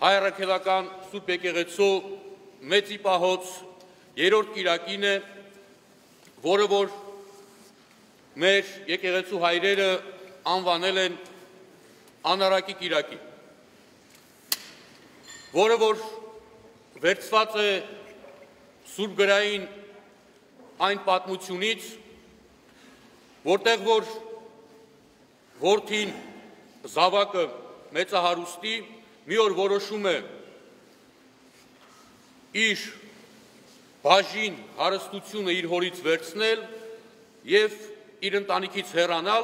Հայ առաքելական Սուրբ եկեղեցու մեծի պահոց երրորդ կիրակին է, որը որ մեր եկեղեցու հայրերը անվանել են անարակի կիրակի, որը որ վերցված է Սուրբ գրային այն պատմությունից, որտեղ որ որդին զավակը մեծահարուստի մի օր որոշում է իր բաժին հարստությունը իր հորից վերցնել եւ իր ընտանիքից հեռանալ,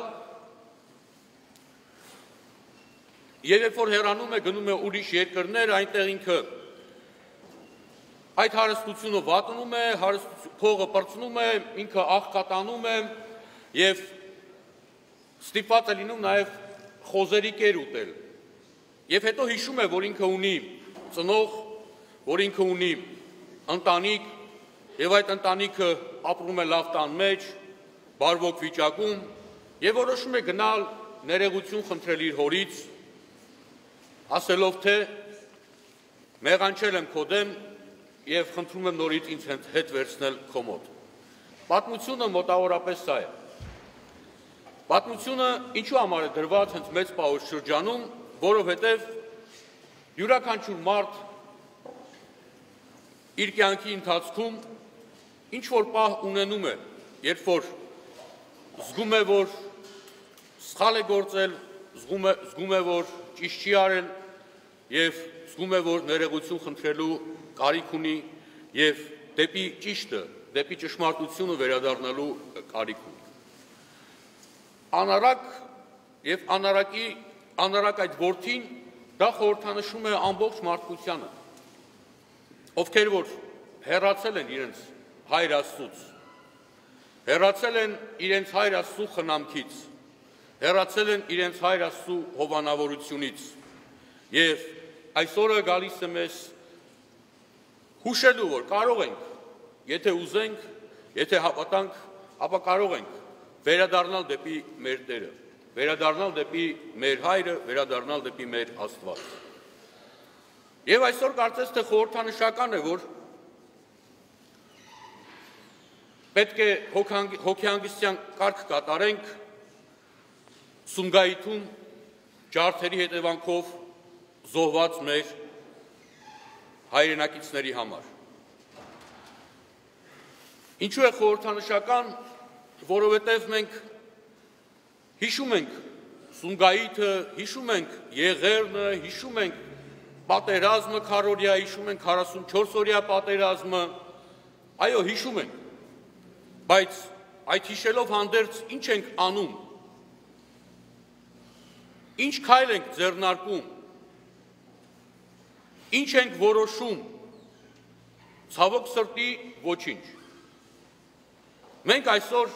եւ երբ որ հեռանում է, գնում է ուրիշ երկրներ, այնտեղ ինքը այդ հարստությունը վատնում է, փողը պրծնում է, ինքը աղքատանում է եւ ստիպված է լինում նաեւ խոզերի կեր ուտել։ Եվ հետո հիշում է, որ ինքը ունի ծնող, որ ինքը ունի ընտանիք, եւ այդ ընտանիքը ապրում է լավ տան մեջ, բարվոք վիճակում, եւ որոշում է գնալ ներեգություն խնդրել իր հորից, ասելով թե մեղանչել եմ քո դեմ եւ խնդրում եմ նորից ինձ հետ վերցնել քո մոտ։ Պատմությունը մոտավորապես սա է։ Պատմությունը ինչու համար է դրված հենց մեծ պահոց շրջանում, որովհետև յուրաքանչյուր մարդ իր կյանքի ընթացքում ինչ-որ պահ ունենում է, երբ որ զգում է, որ սխալ է գործել, զգում է, որ ճիշտ չի արել և զգում է, որ ներեգություն խնդրելու կարիք ունի և դեպի ճիշտը, դեպի ճշմարտությունը վերադառնալու կարիք ունի։ Անարակ և անարակ այդ որդին դա խորհրդանշում է ամբողջ մարդկությանը, ովքեր որ հեռացել են իրենց հայր Աստծուց, հեռացել են իրենց հայր Աստծու խնամքից, հեռացել են իրենց հայր Աստծու հովանավորությունից և այսօրը գալիս է մեզ հուշելու, որ կարող ենք, եթե ուզենք, եթե հավատանք, ապա կարող ենք վերադառնալ դեպի մեր Տերը, վերադառնալ դեպի մեր հայրը, վերադառնալ դեպի մեր Աստված։ Եվ այսօր կարծես թե խորհրդանշական է, որ պետք է հոգեհանգստյան կարգ կատարենք Սումգայիթում ջարդերի հետևանքով զոհված մեր հայրենակիցների համար։ Ինչու է խորհրդանշական, որովհետև մենք հիշում ենք Սումգայիթը, հիշում ենք Եղեռնը, հիշում ենք պատերազմը քարորյա, հիշում ենք 44-օրյա պատերազմը, այո, հիշում ենք, բայց այդ հիշելով հանդերձ ինչ ենք անում, ինչ քայլ ենք ձեռնարկում, ինչ ենք որոշում, ցավոք սրտի ոչինչ։ Մենք այսօր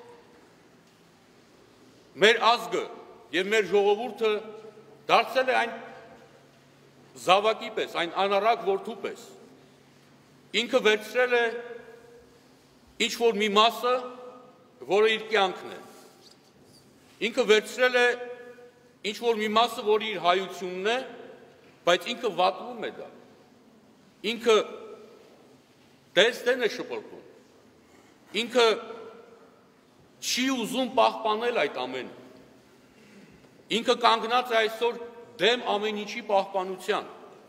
մեր ազգը և մեր ժողովուրդը դարձել է այն զավակի պես, այն անարակ որդու պես, ինքը վերցրել է ինչ-որ մի մասը, որը իր կյանքն է, ինքը վերցրել է ինչ-որ մի մասը, որը իր հայությունն է, բայց ինքը վատվում է դա, ինքը դեն է շպրտում, ինքը չի ուզում պահպանել այդ ամենը, ինքը կանգնած է այսօր դեմ ամեն ինչի պահպանության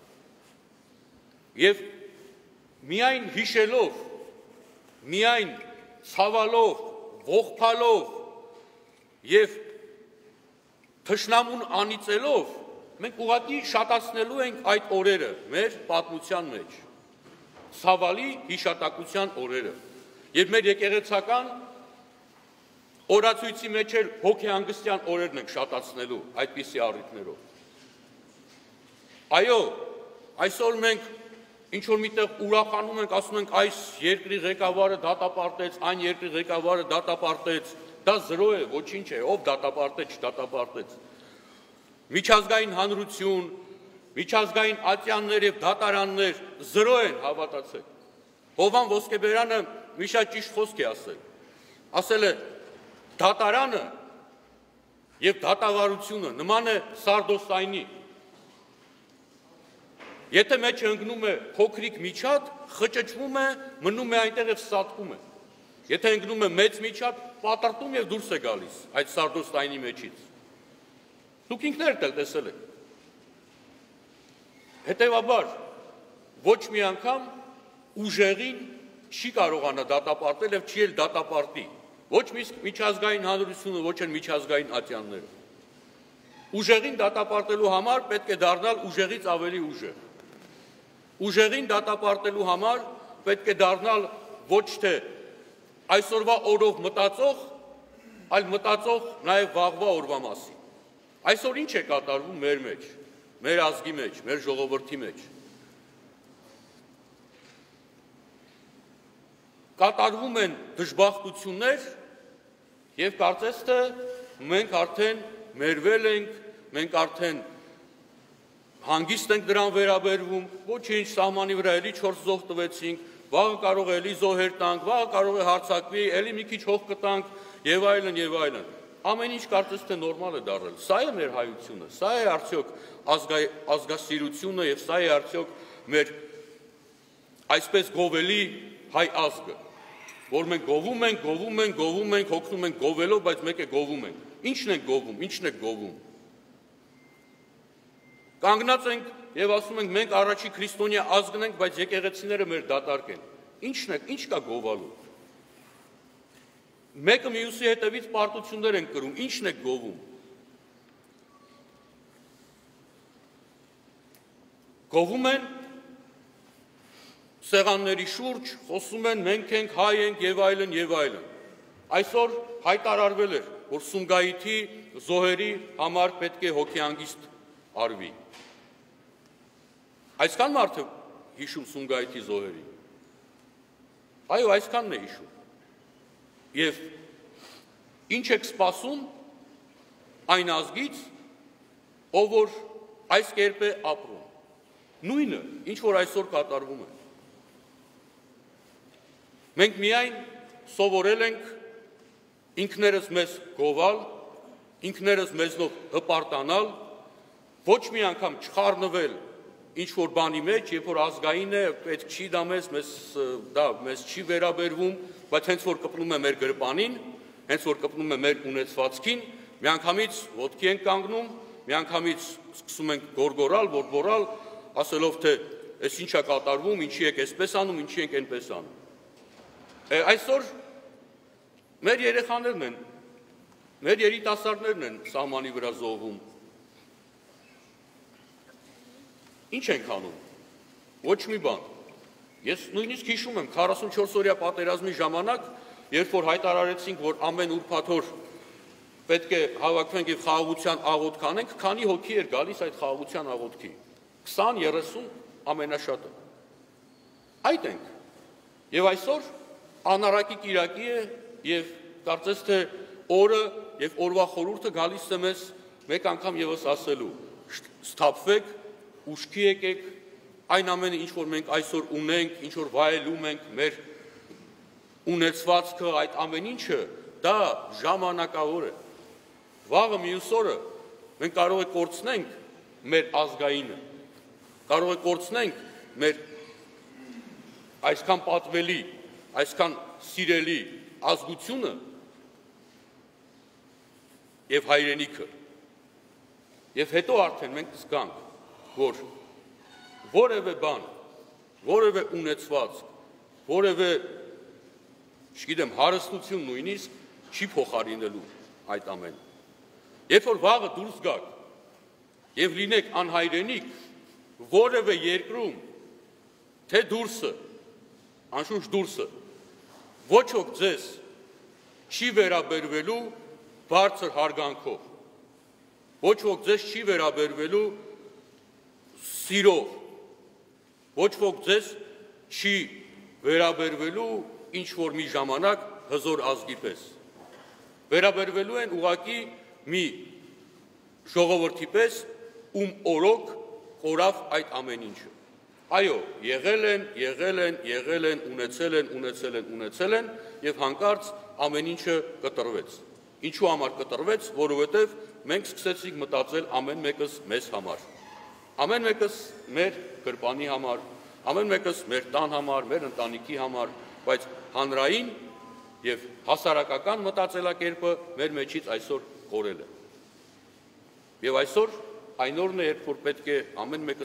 և միայն հիշելով, միայն ցավալով, ողբալով և թշնամուն անիծելով մենք ուղղակի շատացնելու ենք այդ օրերը մեր պատմության մեջ, ցավալի հիշատակության օրերը և մեր եկեղեցական օրացույցի մեջ էլ հոգեհանգստյան օրերն ենք շատացնելու այդպիսի առիթներով։ Այո, այսօր մենք ինչ-որ միտեղ ուրախանում ենք, ասում ենք այս երկրի ղեկավարը դատապարտեց, այն երկրի ղեկավարը դատապարտեց, դա զրո է, ոչինչ է, ով դատապարտեց, չդատապարտեց։ Միջազգային հանրություն, միջազգային ատյաններ և դատարաններ զրո են, հավատացեք։ Հովհան Ոսկեբերյանը մի շատ ճիշտ խոսք է ասել է դատարանը և դատավարությունը նման է սարդոստայնի, Եթե մեջը ընկնում է փոքրիկ միջատ, խճճվում է, մնում է այնտեղ եւ սատկում է։ Եթե ընկնում է մեծ միջատ, պատրտում եւ դուրս է գալիս այդ սարդոստայնի մեջից։ Դուք ինքներդ էլ տեսել եք։ Հետևաբար ոչ մի անգամ ուժեղին չի կարողանա դատապարտել եւ չի էլ դատապարտի։ Ոչ միջազգային հանրությունը, ոչ էլ միջազգային ատյանները։ Ուժեղին դատապարտելու համար պետք է դառնալ ուժեղից ավելի ուժեղ։ Ուժեղին դատապարտելու համար պետք է դառնալ ոչ թե այսօրվա օրով մտածող, այլ մտածող նաև վաղվա օրվա մասին։ Այսօր ինչ է կատարվում մեր մեջ, մեր ազգի մեջ, մեր ժողովրդի մեջ։ Կատարվում են դժբախտություններ եւ կարծես թե մենք արդեն մերվել ենք, մենք արդեն հանգիստ ենք դրան վերաբերվում, ոչինչ սահմանի վրա էլի 4 զոհ տվեցինք, վաղը կարող է էլի զոհեր տանք, վաղը կարող է հարձակվի, էլի մի քիչ հող կտանք եւ այլն եւ այլն։ Ամեն ինչ կարծես թե նորմալ է դառել։ Սա է մեր հայությունը, սա է արդյոք ազգասիրությունը եւ սա է արդյոք մեր այսպես գովելի հայ ազգը, որ մենք գովում ենք, հոգնում ենք գովելով, բայց մեկ է գովում ենք։ Ինչն ենք գովում, ինչն ենք գովում։ Կանգնած ենք եւ ասում ենք մենք առաջի քրիստոնյա ազգն ենք, բայց եկեղեցիները մեր դատարկ են։ Ինչ կա գովալու։ Մեկը մյուսի հետևից պարտություններ են կրում, ինչն է գովում։ Գովում են սեղանների շուրջ, խոսում են մենք ենք, հայ ենք եւ այլն եւ այլն։ Այսօր հայտարարվել էր, որ Սումգայիթի զոհերի համար պետք է հոգեհանգիստ արվի։ Այսքան մարդը հիշում Սումգայիթի զոհերի։ Այո, այսքանն է հիշում։ Եվ ինչ եք սպասում այն ազգից, ով որ այս կերպ է ապրում։ Նույնը, ինչ որ այսօր կատարվում է։ Մենք միայն սովորել ենք ինքներս մեզ գովել, ինքներս մեզնով հպարտանալ, ոչ մի անգամ չխառնվել ինչ-որ բանի մեջ, երբ որ ազգային է, պետք չի դա մեզ չի վերաբերվում, բայց հենց որ կպնում է մեր գրպանին, հենց որ կպնում է մեր ունեցվածքին, միանգամից ոտքի ենք կանգնում, միանգամից սկսում ենք գորգորալ, ворվորալ, ասելով թե այս ինչ է կատարվում, ինչի եք այսպես անում, ինչի եք այնպես անում։ Այսօր մեր երեխաներն են, մեր երիտասարդներն են սահմանի վրա զոհվում։ Ինչ ենք անում։ Ոչ մի բան։ Ես նույնիսկ հիշում եմ 44-օրյա պատերազմի ժամանակ, երբ որ հայտարարեցինք, որ ամեն ուրբաթ օր պետք է հավաքվենք եւ խաղաղության աղոթք անենք, քանի հոգի էր գալիս այդ խաղաղության աղոթքի։ 20-30 ամենաշատը։ Այդ ենք։ Եվ այսօր անարակի կիրակի է եւ կարծես թե օրը եւ օրվա խորհուրդը գալիս է մեզ մեկ անգամ եւս ասելու. Սթափվեք, ուշքի եկեք, այն ամենը ինչ որ մենք այսօր ունենք, ինչ որ վայելում ենք, մեր ունեցվածքը, այդ ամեն ինչը, դա ժամանակավոր է։ Վաղը մյուս օրը մենք կարող ենք կորցնենք մեր ազգայինը, կարող ենք կորցնենք մեր այսքան պատվելի, այսքան սիրելի ազգությունը եւ հայրենիքը։ Եվ հետո արդեն մենք կզգանք, որ որևէ բան, որևէ ունեցված, որևէ, չգիտեմ, հարստություն նույնիսկ չի փոխարինելու այդ ամենը։ Երբ որ վաղը դուրս գաք եւ լինեք անհայրենիք որևէ երկրում, թե դուրսը, անշուշտ դուրսը, ոչ ոք ձեզ չի վերաբերվելու բարձր հարգանքով, ոչ ոք ձեզ չի վերաբերվելու սիրով, ոչ ոք ձեզ չի վերաբերվելու ինչ-որ մի ժամանակ հզոր ազգի պես, վերաբերվելու են ուղղակի մի ժողովրդի պես, ում օրոք կորավ այդ ամեն ինչը։ Այո, եղել են, ունեցել են, եւ հանկարծ ամեն ինչը կտրվեց։ Ինչու համար կտրվեց, որովհետեւ մենք սկսեցինք մտածել ամեն մեկս մեզ համար։ ամեն մեկս մեր գրպանի համար, ամեն մեկս մեր տան համար, մեր ընտանիքի համար, բայց հանրային եւ հասարակական մտածելակերպը մեր մեջից այսօր կորել է։ Եվ այսօր այն օրն է, երբ որ պետք է ամեն մեկը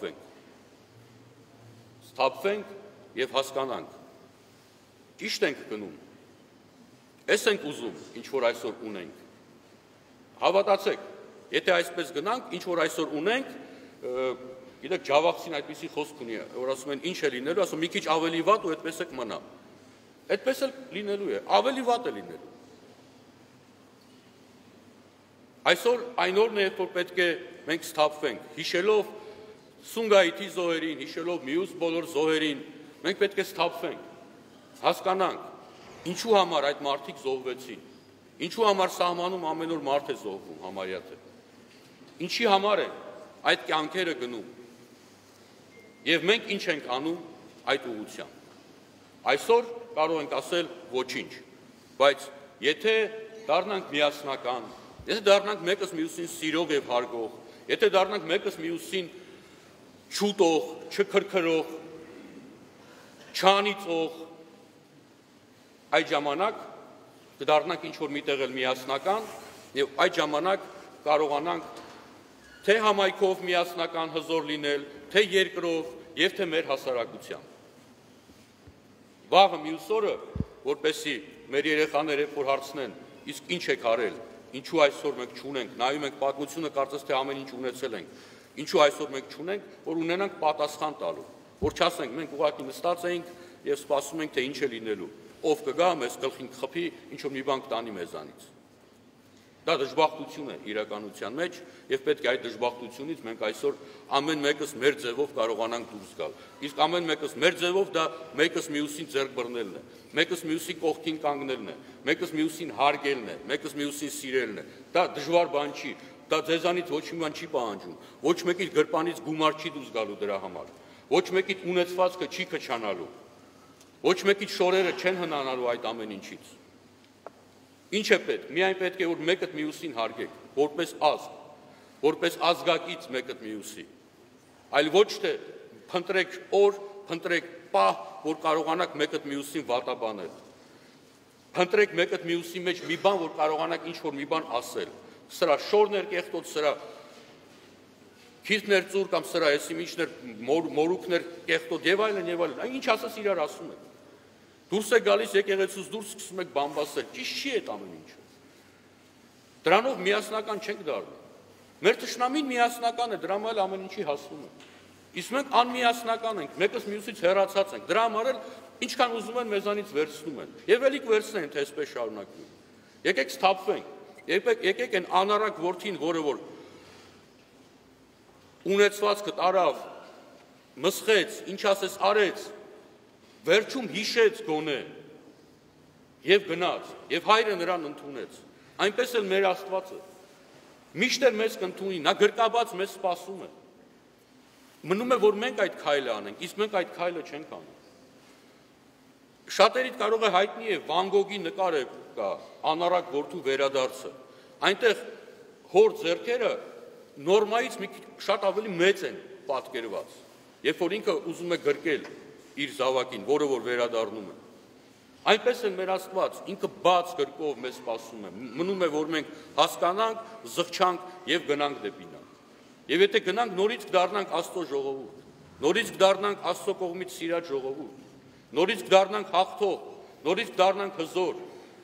սթափվենք եւ հասկանանք։ Ճիշտ ենք գնում։ Էս ենք ուզում, ինչ որ այսօր ունենք։ Հավատացեք, եթե այսպես գնանք, ինչ որ այսօր ունենք, գիտեք, ջավախցին այդպիսի խոսք ունի, որ ասում են ինչ է լինելու, ասում մի քիչ ավելի վատ ու այդպես էլ մնա։ Այդպես էլ լինելու է, ավելի վատ է լինելու։ Այսօր այն օրն է, երբ որ պետք է մենք սթափվենք, հիշելով Սումգայիթի զոհերին, հիշելով մյուս բոլոր զոհերին, մենք պետք է սթափվենք, հասկանանք, ինչու համար այդ մարդիկ զոհվեցին, ինչու համար սահմանում ամեն օր մարդ է զոհվում համարյա թե, ինչի համար են այդ կյանքերը գնում, եւ մենք ինչ ենք անում այդ ուղղությամբ։ Այսօր կարող ենք ասել ոչինչ, բայց եթե դառնանք միասնական, եթե դառնանք մեկս մյուսին սիրող եւ հարգող, եթե դառնանք մեկս մյուսին չուտող, չքրքրող, չանիծող, այդ ժամանակ կդառնանք ինչ որ միտեղ էլ միասնական եւ այդ ժամանակ կարողանանք թե համայնքով միասնական հզոր լինել, թե երկրով եւ թե մեր հասարակությամբ։ Վաղը մյուս օրը, որպեսզի մեր երեխաները որ հարցնեն, իսկ ինչ եք արել, ինչու այսօր մենք չունենք, նայում ենք պատմությունը, կարծես թե ամեն ինչ ունեցել ենք, ինչու այսօր մենք չունենք, որ ունենանք պատասխան տալու, որ չասենք մենք ուղղակի նստած էինք եւ սպասում ենք թե ինչ է լինելու, ով կգա, մեզ գլխին կխփի, ինչ որ մի բան կտանի մեզանից։ Դա դժբախտություն է իրականության մեջ եւ պետք է այդ դժբախտությունից մենք այսօր ամեն մեկս մեր ձևով կարողանանք դուրս գալ։ Իսկ ամեն մեկս մեր ձևով դա մեկս մյուսին ձեռք բռնելն է, մեկս մյուսի կողքին կանգնելն է, մեկս մյուսին հարգելն է, մեկս մյուսին սիրելն է։ Դա դժվար բան չի, դա ձեզանից ոչ մի բան չի պահանջում, ոչ մեկի գրպանից գումար չի դուրս գալու դրա համար, ոչ մեկի ունեցվածքը չի քչանալու, ոչ մեկի շորերը չեն հնանալու այդ ամեն ինչից։ Ինչ է պետք, միայն պետք է որ մեկը մյուսին հարգեք, որպես ազգ, որպես ազգակից մեկը մյուսի, այլ ոչ թե փնտրեք օր, փնտրեք պահ, որ կարողանաք մեկը մյուսին վատաբանել, փնտրեք մեկը մյուսի մեջ մի բան, որ կարողանաք ինչ որ մի բան ասել, սրա շորներ կեղտոտ, սրա քիթներ ծուր կամ սրա էսի միջներ մորուքներ կեղտոտ եւ այլն, ինչ ասես իրար ասում եք։ Դուրս է գալիս եկեղեցուց դուրս սկսում եք բամբասել, ճիշտ չի այդ ամեն ինչը։ Դրանով միասնական չենք դառնում։ Մեր թշնամին միասնական է, դրա համար ամեն ինչի հասնում է։ Իսկ մենք անմիասնական ենք, մեկս մյուսից հեռացած ենք, դրա համար էլ ինչքան ուզում են մեզանից վերցնում են։ Եվ ելիք վերցնեն, թե այսպես շարունակվի։ Եկեք սթափվենք, եկեք այն անառակ որդին, որը որ ունեցվածքը տարավ, մսխեց, ինչ ասես արեց, վերջում հիշեց գոնե եւ գնաց եւ հայրը նրան ընդունեց այնպես էլ մեր Աստվածը միշտ էլ մեզ կընդունի նա գրկաբաց մեզ սպասում է մնում է որ մենք այդ քայլը անենք իսկ մենք այդ քայլը չենք անում շատերիդ կարող է հայտնի է Վան Գոգի նկարը կա անառակ որդու վերադարձը այնտեղ հոր ձեռքերը նորմայից մի շատ ավելի մեծ են պատկերված երբ որ ինքը ուզում է գրկել իր զավակին, որը որ վերադառնում է։ Այնպես էլ մեր Աստված ինքը բաց գրկով մեզ սպասում է։ Մնում է որ մենք հասկանանք, զղջանք եւ գնանք դեպի նա։ Եվ եթե գնանք նորից կդառնանք Աստծո ժողովուրդ, նորից կդառնանք Աստծո կողմից սիրած ժողովուրդ, նորից կդառնանք հաղթող, նորից կդառնանք հզոր։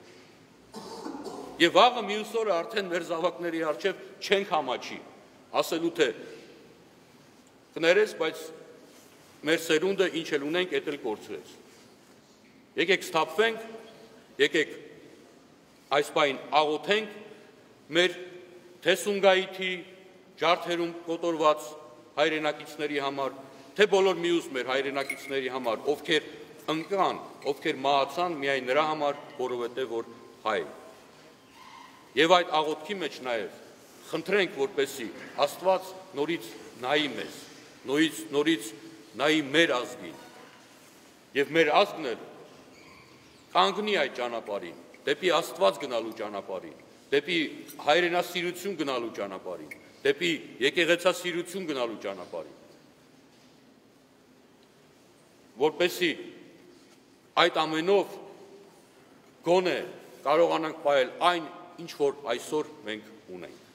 Եվ վաղը մյուս օրը արդեն մեր զավակների առջև չենք համաչի, ասելու թե կներես, բայց մեր սերունդը ինչ էլ ունենք, էդ էլ կորցրեց։ Եկեք սթափվենք, եկեք այս պահին աղոթենք մեր թե Սումգայիթի ջարդերում կոտորված հայրենակիցների համար, թե բոլոր մյուս մեր հայրենակիցների համար, ովքեր ընկան, ովքեր մահացան միայն նրա համար, որովհետև որ հայ։ Եվ այդ աղոթքի մեջ նաև խնդրենք, որպեսզի Աստված նորից նայի մեզ, նորից նայի մեր ազգին, և մեր ազգն էլ կանգնի այդ ճանապարհին, դեպի Աստված գնալու ճանապարհին, դեպի հայրենասիրություն գնալու ճանապարհին, դեպի եկեղեցասիրություն գնալու ճանապարհին, որպեսզի այդ ամենով գոնե կարողանանք պահել այն, ինչ որ այսօր մենք ունենք։